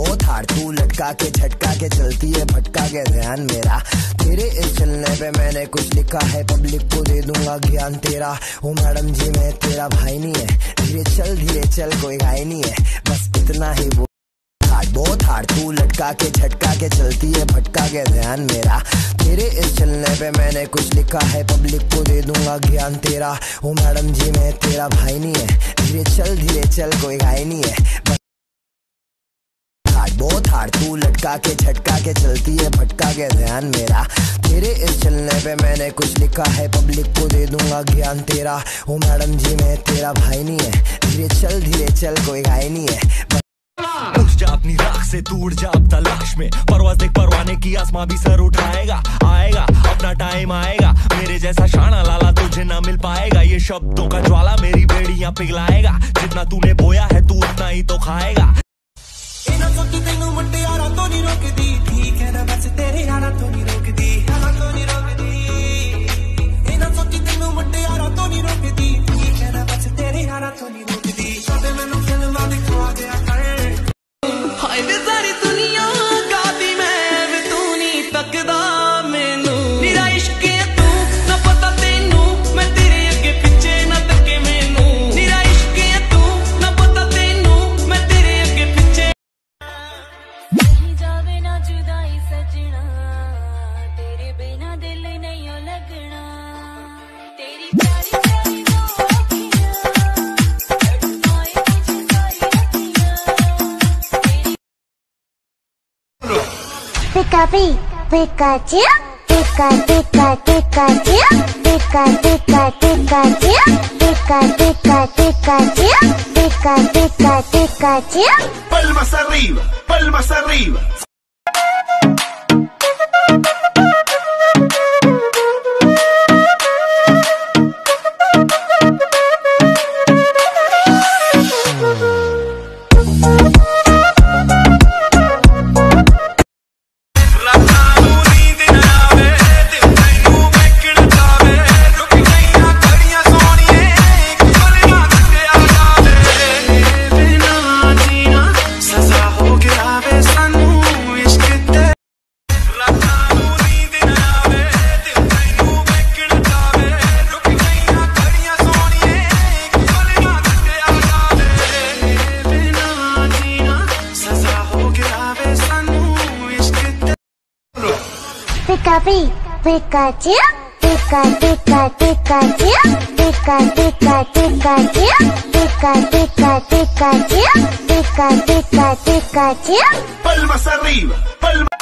बहुत हार्ड तू लटका के झटका के चलती है भटका के ध्यान मेरा। तेरे इस चलने पे मैंने कुछ लिखा है, पब्लिक को दे दूंगा ज्ञान तेरा। ओ मैडम जी मैं तेरा भाई नहीं है, धीरे चल कोई घाई नहीं है, बस इतना ही वो बहुत हार्ड तू लटका के झटका के चलती है भटका के ध्यान मेरा। तेरे इस चलने पे मैंने कुछ लिखा है, पब्लिक को दे दूंगा ज्ञान तेरा। ओ मैडम जी मैं तेरा भाई नहीं है, धीरे चल कोई घाई नहीं है, बहुत हार्ड तू लटका के झटका के चलती है भटका के ध्यान मेरा। तेरे इस चलने पे मैंने कुछ लिखा है, पब्लिक को दे दूंगा ज्ञान तेरा। ओ मैडम जी मैं तेरा भाई नहीं है, धीरे चल कोई घाई नहीं है। उठ जा अपनी राख से तू उड़ जा अब तलाश में, परवाज़ देख परवाने की आसमां भी सर उठाएगा। आएगा अपना टाइम आएगा, मेरे जैसा शाना लाला तुझे ना मिल पाएगा। ये शब्दों का ज्वाला मेरी बेड़ियां पिघलाएगा, जितना तूने बोया है तू उतना ही तो खाएगा। तेनू मुटियारा तो नहीं रोकदी, ठीक है ना बस तेरे यारा तो नहीं रोकदी, यारा तो नहीं रोकदी। इना सोची तेनू मुटियारा तो नहीं रोकदी, ठीक है ना बस तेरे यारा तो नहीं रोकदी। साडे मैनू फिल्मां दिखा दिया कर, हाय वे सारी दुनिया गादी मैं वे तू नहीं तकदा मैनू। मेरा इश्क है तू ना पता तेनू, मैं तेरे अगे पिछे ना तके मैनू। मेरा इश्क है तू ना पता तेनू, मैं तेरे अगे पिछे जावे ना जुदाई सजना, तेरे बिना दिल नहीं लगना। तेरी प्यारी प्यारी दो अखियां, तड़पाए मुझे सारी रतियां। Pikachu, Pikachu, Pikachu, Pikachu, Pikachu, Pikachu, Pikachu, Pikachu, Pikachu. Palmas arriba, palmas arriba. Pikachu, Pikachu, Pikachu, Pikachu, Pikachu, Pikachu, Pikachu, Pikachu, Pikachu. Palmas arriba, palmas.